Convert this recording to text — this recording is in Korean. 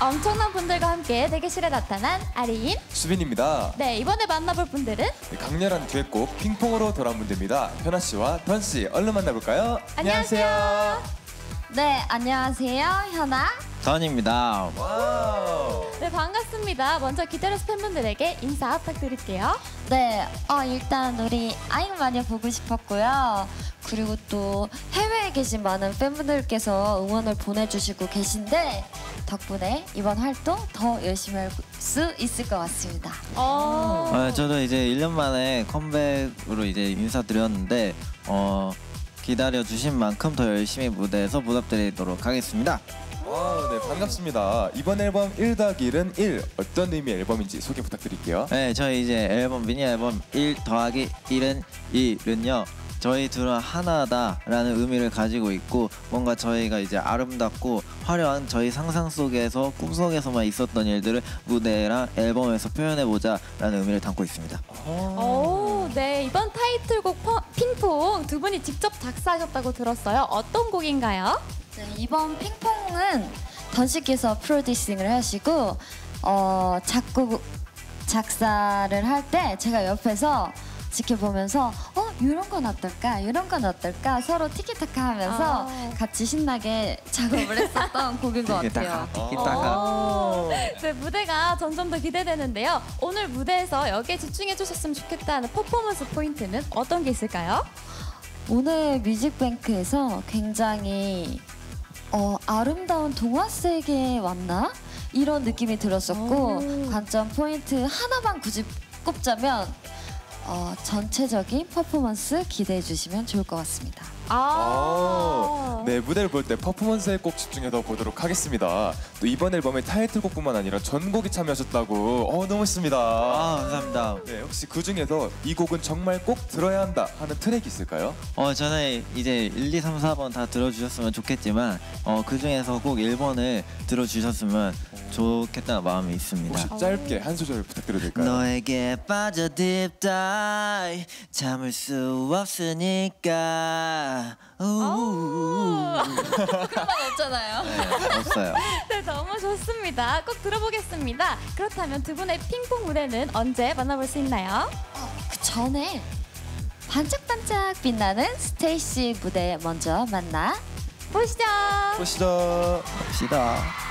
엄청난 분들과 함께 대기실에 나타난 아리인, 수빈입니다. 네, 이번에 만나볼 분들은 네, 강렬한 듀엣곡 핑퐁으로 돌아온 분들입니다. 현아 씨와 던 씨, 얼른 만나볼까요? 안녕하세요. 네, 안녕하세요. 현아. 던입니다. 와우. 네, 반갑습니다. 먼저 기다려서 팬분들에게 인사 부탁드릴게요. 네, 일단 우리 아잉 많이 보고 싶었고요. 그리고 또 해외에 계신 많은 팬분들께서 응원을 보내주시고 계신데 덕분에 이번 활동 더 열심히 할 수 있을 것 같습니다. 저도 이제 1년 만에 컴백으로 이제 인사드렸는데 기다려주신 만큼 더 열심히 무대에서 보답드리도록 하겠습니다. 네, 반갑습니다. 이번 앨범 1+1은 1 어떤 의미의 앨범인지 소개 부탁드릴게요. 네, 저희 이제 앨범 미니 앨범 1 더하기 1은 2는요. 저희 둘은 하나다라는 의미를 가지고 있고 뭔가 저희가 이제 아름답고 화려한 저희 상상 속에서 꿈속에서만 있었던 일들을 무대랑 앨범에서 표현해보자라는 의미를 담고 있습니다. 네, 이번 타이틀곡 핑퐁 두 분이 직접 작사하셨다고 들었어요. 어떤 곡인가요? 네, 이번 핑퐁은 던 씨께서 프로듀싱을 하시고 작곡 작사를 할 때 제가 옆에서 지켜보면서 이런 건 어떨까 이런 건 어떨까 서로 티키타카 하면서 같이 신나게 작업을 했었던 곡인 것 같아요. 티키타카. 네, 무대가 점점 더 기대되는데요. 오늘 무대에서 여기에 집중해 주셨으면 좋겠다는 퍼포먼스 포인트는 어떤 게 있을까요? 오늘 뮤직뱅크에서 굉장히 아름다운 동화 세계에 왔나? 이런 느낌이 들었었고 관점 포인트 하나만 굳이 꼽자면 전체적인 퍼포먼스 기대해 주시면 좋을 것 같습니다. 네, 무대를 볼 때 퍼포먼스에 꼭 집중해서 보도록 하겠습니다. 또 이번 앨범의 타이틀곡뿐만 아니라 전곡이 참여하셨다고 너무 멋있습니다. 감사합니다. 네, 혹시 그 중에서 이 곡은 정말 꼭 들어야 한다 하는 트랙이 있을까요? 저는 이제 1, 2, 3, 4번 다 들어주셨으면 좋겠지만 그 중에서 꼭 1번을 들어주셨으면 좋겠다는 마음이 있습니다. 혹시 짧게 한 소절 부탁드려도 될까요? 너에게 빠져 deep dive 참을 수 없으니까 그런 말 없잖아요. 네, 없어요. 네, 너무 좋습니다. 꼭 들어보겠습니다. 그렇다면 두 분의 핑퐁 무대는 언제 만나볼 수 있나요? 그 전에 반짝반짝 빛나는 스테이시 무대 먼저 만나 보시죠. 보시죠. 봅시다.